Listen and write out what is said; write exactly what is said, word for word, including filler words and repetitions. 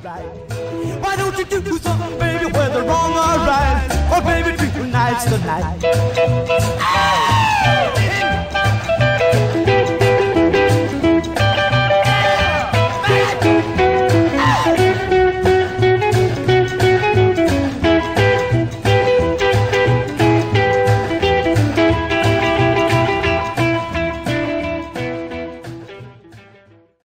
Why don't you do something, baby, whether wrong or right? Or baby, treat tonight's the night.